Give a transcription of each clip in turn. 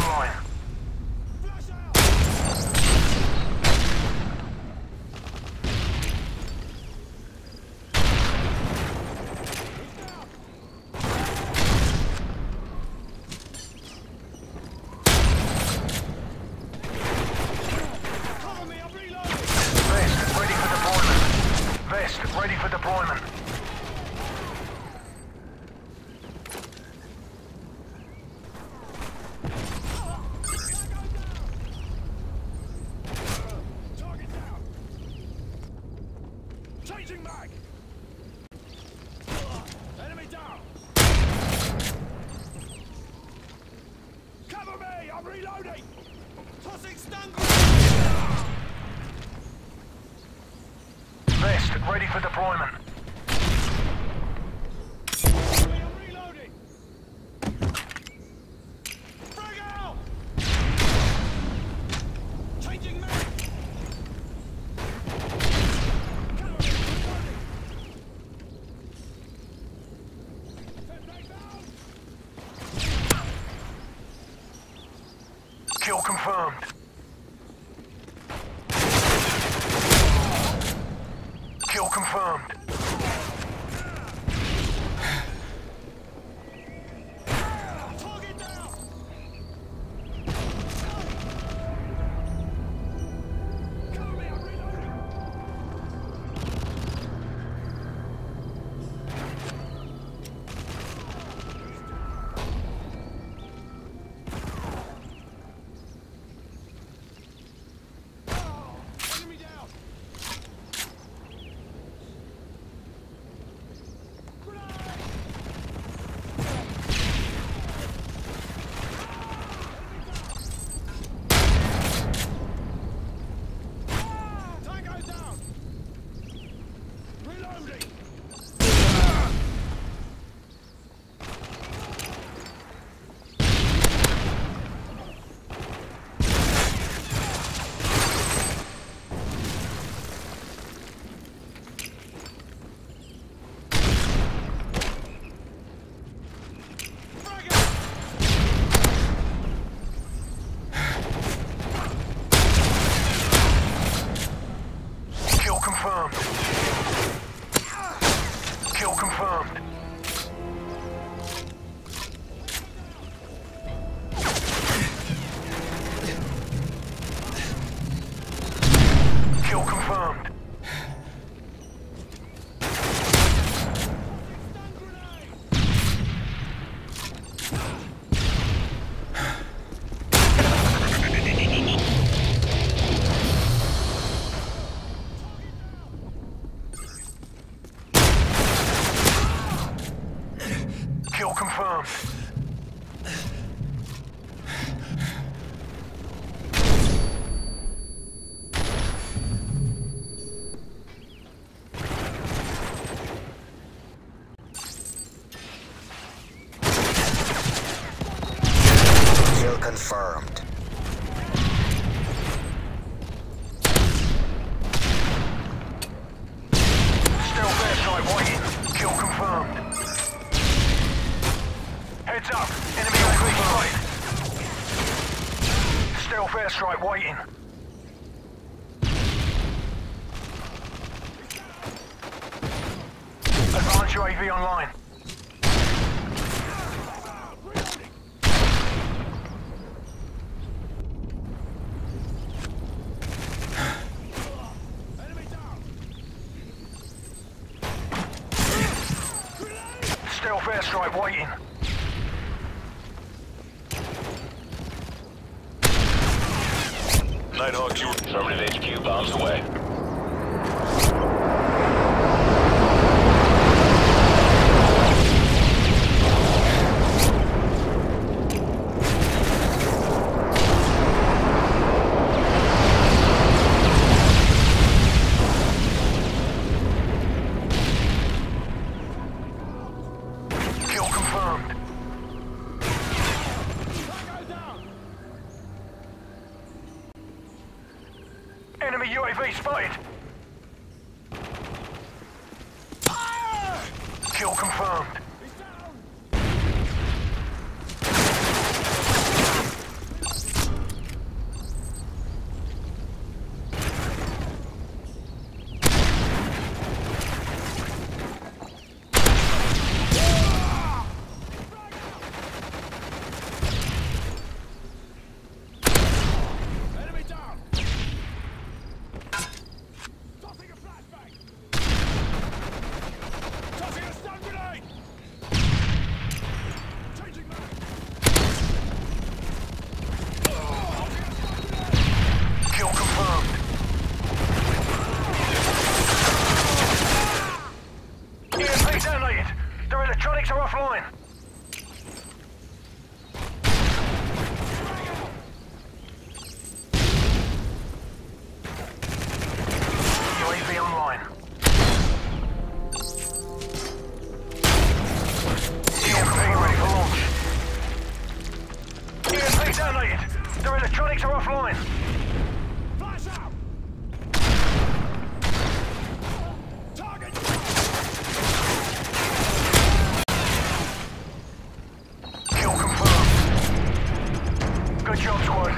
online. Ready for deployment. Target down. Changing mag. Enemy down. Cover me, I'm reloading. Tossing stun grenade. Vest, ready for deployment. I'm reloading. Frag out. Changing mag. Cover me, reloading. Set back down. Kill confirmed. Kill confirmed. Target down. Cover me, I'm reloading. Enemy down. Tango down! Reloading! Frag it! Kill confirmed. Kill confirmed. Kill confirmed. Stun grenade! Kill confirmed. Kill confirmed. Stealth airstrike waiting. Kill confirmed. Heads up. Enemy UAV spotted. Stealth airstrike waiting. Advanced UAV online. Reloading! Enemy down! Grenade! Stealth airstrike waiting. Nighthawk, you permanent HQ bombs away. Kill confirmed. Tango down! Enemy UAV spotted. Fire! Kill confirmed. He's down! Electronics are offline. Flash out! Target! Kill confirmed. Good job, squad.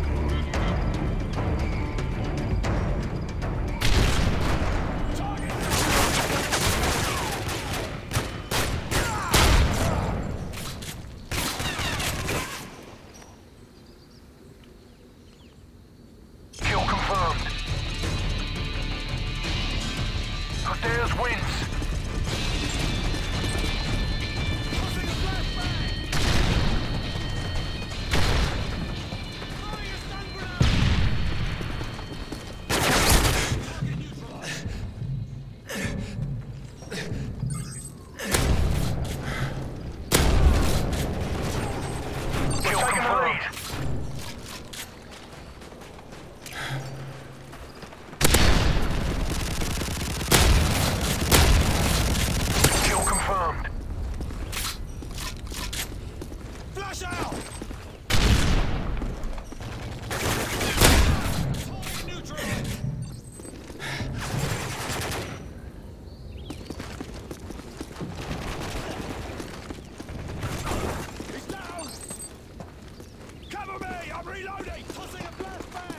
Kill confirmed. There's wins. Tossing a flashbang! Throwing a stun grenade! Target neutralized! Kill confirmed. Kill confirmed. Flash out! Target neutralized! He's down! Cover me! I'm reloading! Tossing a flashbang!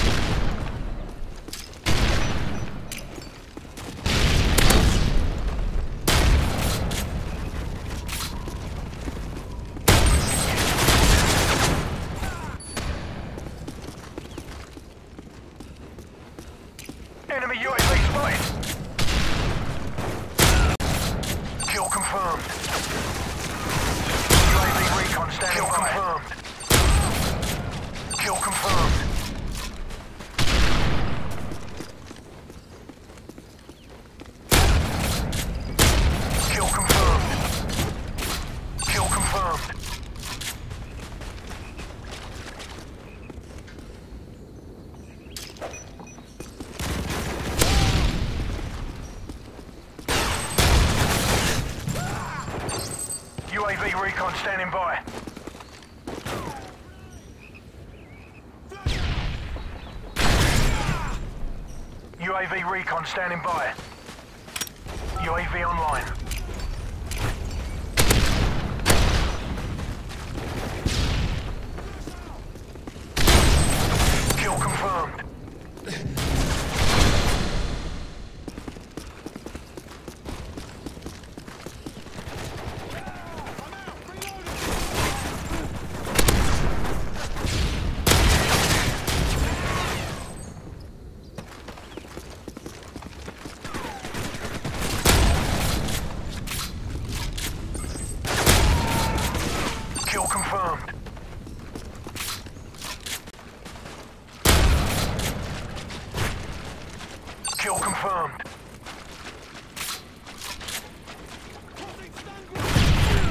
Enemy UAV spotted. Kill confirmed. UAV recon standing by. Kill confirmed. Kill confirmed. Kill confirmed. UAV recon standing by. UAV recon standing by. UAV online. Kill confirmed. Kill confirmed. Kill confirmed. Tossing stun grenade!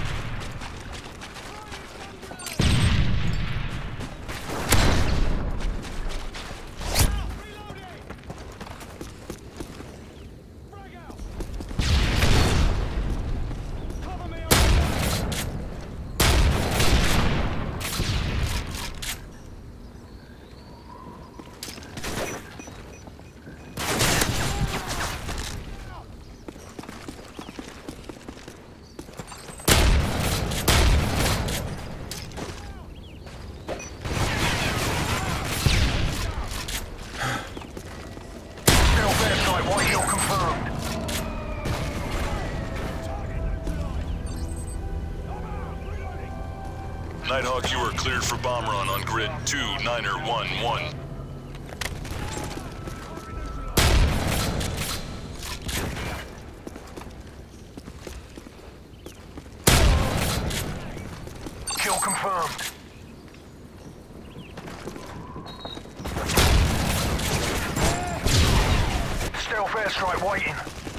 Reloading! Frag out! Cover me! Still airside, white hill confirmed. Nighthawk, you are cleared for bomb run on grid 2911. Kill confirmed. Stealth airstrike waiting.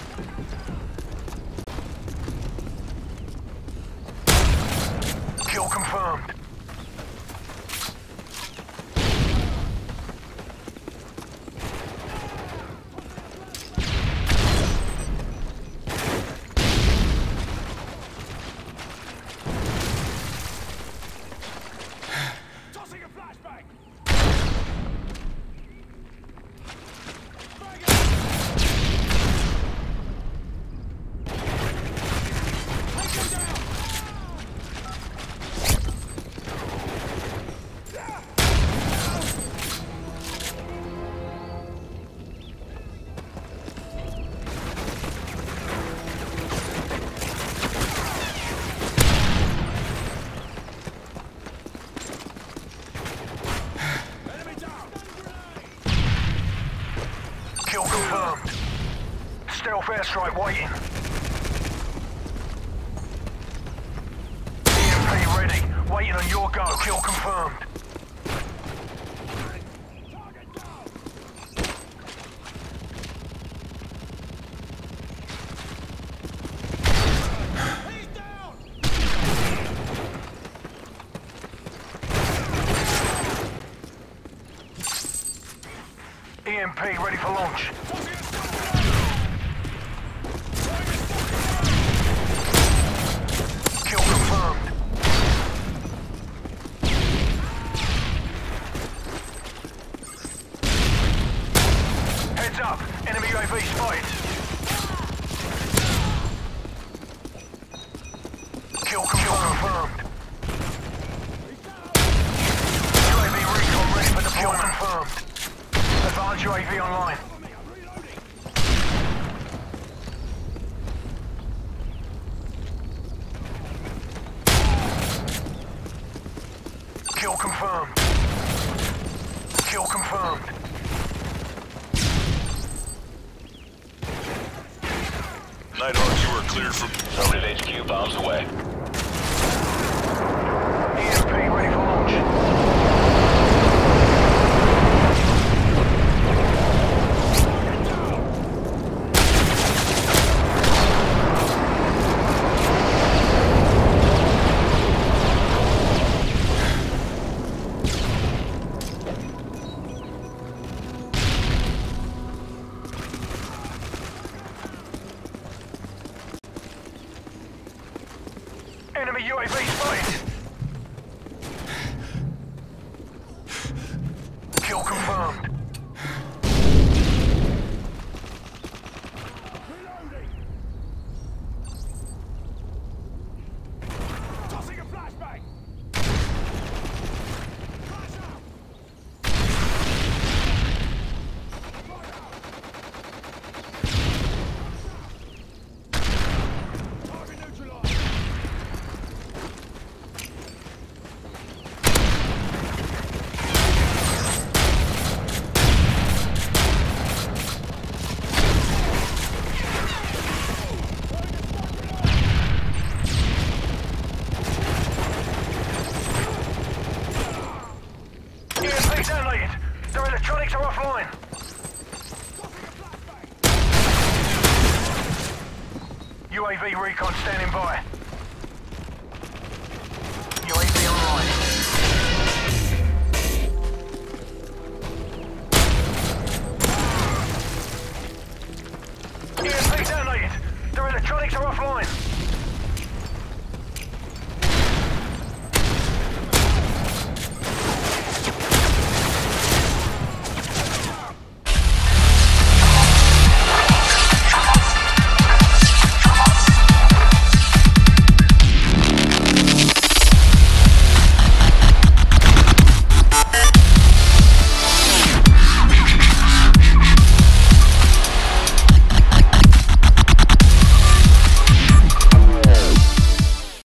Kill confirmed. Tossing a flashbang! Stealth airstrike waiting. EMP ready. Waiting on your go. Kill confirmed. Target down! He's down! EMP ready for launch. Tossing a stun! Kill confirmed. Heads up. Enemy UAV spotted. Kill confirmed. UAV recon ready for deployment. Confirmed. Advanced UAV online. Cover me, I'm reloading! Kill confirmed. Kill confirmed. Nighthawk, you are cleared for... Zone at HQ, bombs away. EMP ready for launch. Enemy UAV spotted. Kill confirmed. Reloading! Tossing a flashbang! Flash out! Fire out! Target neutralized! EMP detonated. Their electronics are offline. Tossing a flashbang! UAV recon standing by.